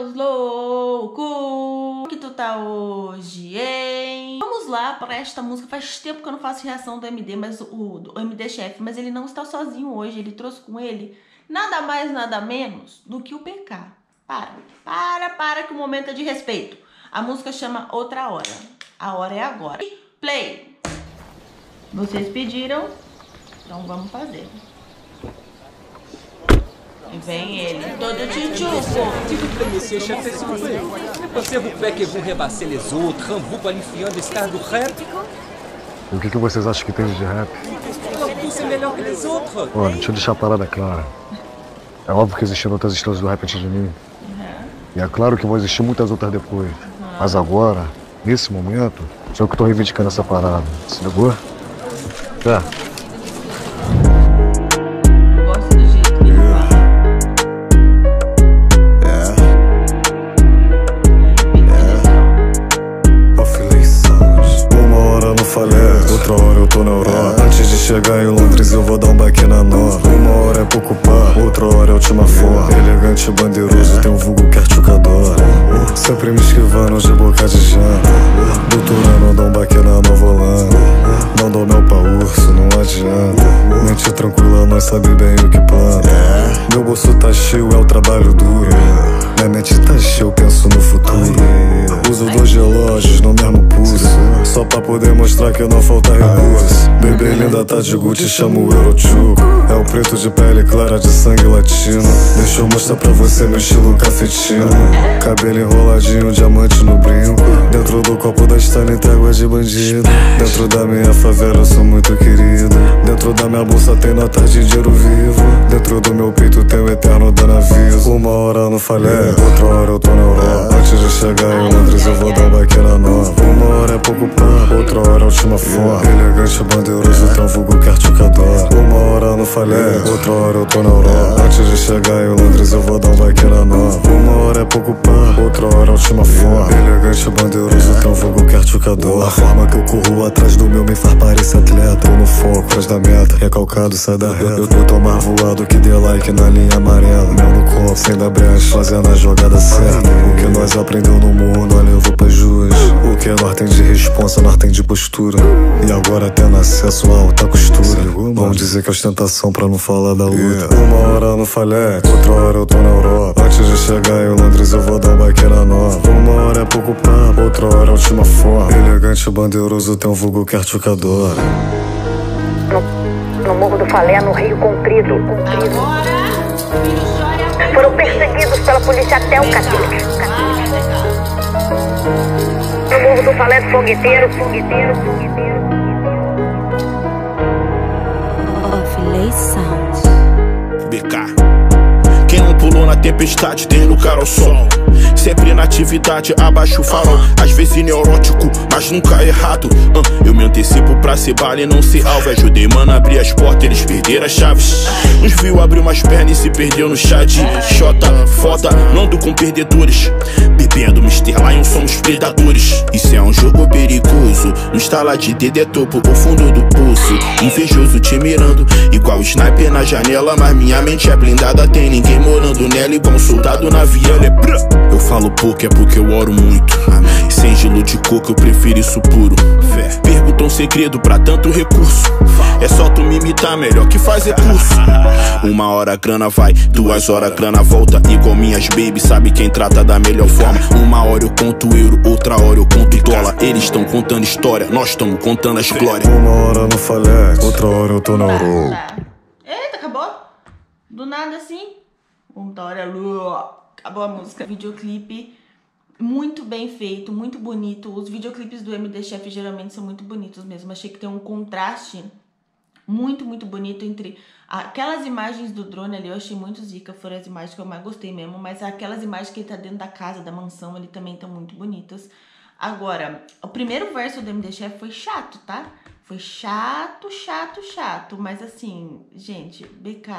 meus loucos! Que tu tá hoje, hein? Vamos lá para esta música. Faz tempo que eu não faço reação do MD, mas do MD Chef, mas ele não está sozinho hoje. Ele trouxe com ele nada mais, nada menos do que o PK. Para que o momento é de respeito. A música chama Outra Hora. A hora é agora. Play! Vocês pediram, então vamos fazer. E vem ele, todo tchutchuco. Monsieur chef, s'il vous plaît. Pensez-vous que vont rebasser les autres en vous qualifiant de star do rap? E o que vocês acham que tem de rap? Tous é melhor que les autres. Olha, deixa eu deixar a parada clara. É óbvio que existiram outras estrelas do rap antes de mim. E é claro que vão existir muitas outras depois. Mas agora, nesse momento, sou eu que tô reivindicando essa parada. Se ligou? Tá. Gosto do jeito que ele fala. Uma hora no Falé, outra hora eu tô na Europa. Antes de chegar em Londres eu vou dar um baque na nova. Uma hora é pouco pá, outra hora é última forma. Elegante, bandeiroso, tem um vulgo que Arthuca adora. Sempre me esquivando de boca de janta. Doutorando, dá um baque na Nova Holanda. Não dou mel pra urso, não adianta. Mente tranquila, nós sabe bem o que planta. Meu bolso tá cheio, é o trabalho duro. Minha mente tá cheia, eu penso no futuro. Uso 2 relógios no mesmo pulso, só pra poder mostrar que não falta recurso. Bebê linda tá de Gucci, chamo o Eurochuco. É o preto de pele clara, de sangue latino. Deixa eu mostrar pra você meu estilo cafetino. Cabelo enroladinho, diamante no brinco. Dentro do copo da Stanley tem água de bandido. Dentro da minha favela eu sou muito querido. Dentro da minha bolsa tem notas de dinheiro vivo. Dentro do meu peito tem o eterno dando aviso. Uma hora no Falé, outra hora eu tô na Europa. Antes de chegar em Londres eu vou dar um baque na nova. Uma hora é pouco pá, outra hora é última forma. Elegante, bandeiroso, tem um vulgo que Arthuca adora. Uma hora no Falé, outra hora eu tô na Europa. Antes de chegar em Londres eu vou dar um baque na nova. Uma hora é pouco pá, outra hora é última forma. Elegante, bandeiroso, tem um vulgo que Arthuca adora. A forma que eu corro atrás do meu me faz parecer atleta. Tô no foco, atrás da meta, recalcado, sai da reta. Eu tô mais voado que dê like na linha amarela. Mel no copo, sem dar brecha, fazendo a jogada certa. O que nós aprendeu no mundo, olha eu vou pra juas. O que nós tem de responsa, nós tem de postura. E agora tendo acesso a alta costura. Vamos dizer que é ostentação pra não falar da luta. Uma hora no Falé, outra hora eu tô na Europa. Antes de chegar em Londres eu vou dar um baque na nova. Uma hora é pouco pá, outra hora é última forma. Elegante, bandeiroso, tem um vulgo que Arthuca adora. No Morro do Falé, no Rio Comprido. Foram perseguidos pela polícia até o cacete. No Morro do Falé do Fogueteiro. Filé Sound. BK. Quem não pulou na tempestade tem lugar ao sol. Sempre na atividade, abaixo o farol. Às vezes neurótico, mas nunca errado. Eu me antecipo pra ser bala e não ser alvo. Ajudei mano a abrir as portas, eles perderam as chaves. Uns viu abrir umas pernas e se perdeu no chá de xota. Foda, não ando com perdedores. Bebendo Mr. Lion, somos predadores. Isso é um jogo perigoso. No estalar de dedo é topo, o fundo do pulso. Invejoso te mirando, igual sniper na janela. Mas minha mente é blindada, tem ninguém morando nela. Igual um soldado na viela, é brã. Eu falo pouco é porque eu oro muito. Amém. Sem gelo de coco eu prefiro isso puro. Fé. Pergunta um segredo pra tanto recurso. É só tu me imitar, melhor que fazer curso. Uma hora a grana vai, 2 horas a grana volta. Igual minhas baby, sabe quem trata da melhor forma. Uma hora eu conto euro, outra hora eu conto dólar. Eles estão contando história, nós estamos contando as glórias. Uma hora no Falé, outra hora eu tô na Europa. Eita, acabou? Do nada assim? Outra hora, acabou a música. Videoclipe muito bem feito, muito bonito. Os videoclipes do MD Chef geralmente são muito bonitos mesmo. Achei que tem um contraste muito bonito entre aquelas imagens do drone ali. Eu achei muito zica, foram as imagens que eu mais gostei mesmo. Mas aquelas imagens que ele tá dentro da casa, da mansão, ele também estão muito bonitas. Agora, o primeiro verso do MD Chef foi chato, tá? Foi chato. Mas assim, gente, BK...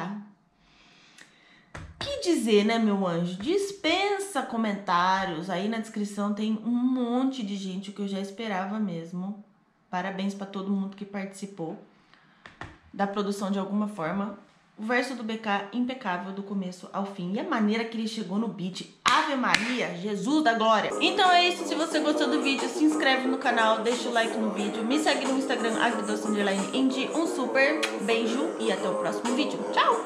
que dizer, né, meu anjo? Dispensa comentários. Aí na descrição tem um monte de gente, o que eu já esperava mesmo. Parabéns pra todo mundo que participou da produção de alguma forma. O verso do BK impecável do começo ao fim. E a maneira que ele chegou no beat. Ave Maria, Jesus da glória. Então é isso. Se você gostou do vídeo, se inscreve no canal, deixa o like no vídeo. Me segue no Instagram, agridoce_nd. Um super beijo e até o próximo vídeo. Tchau!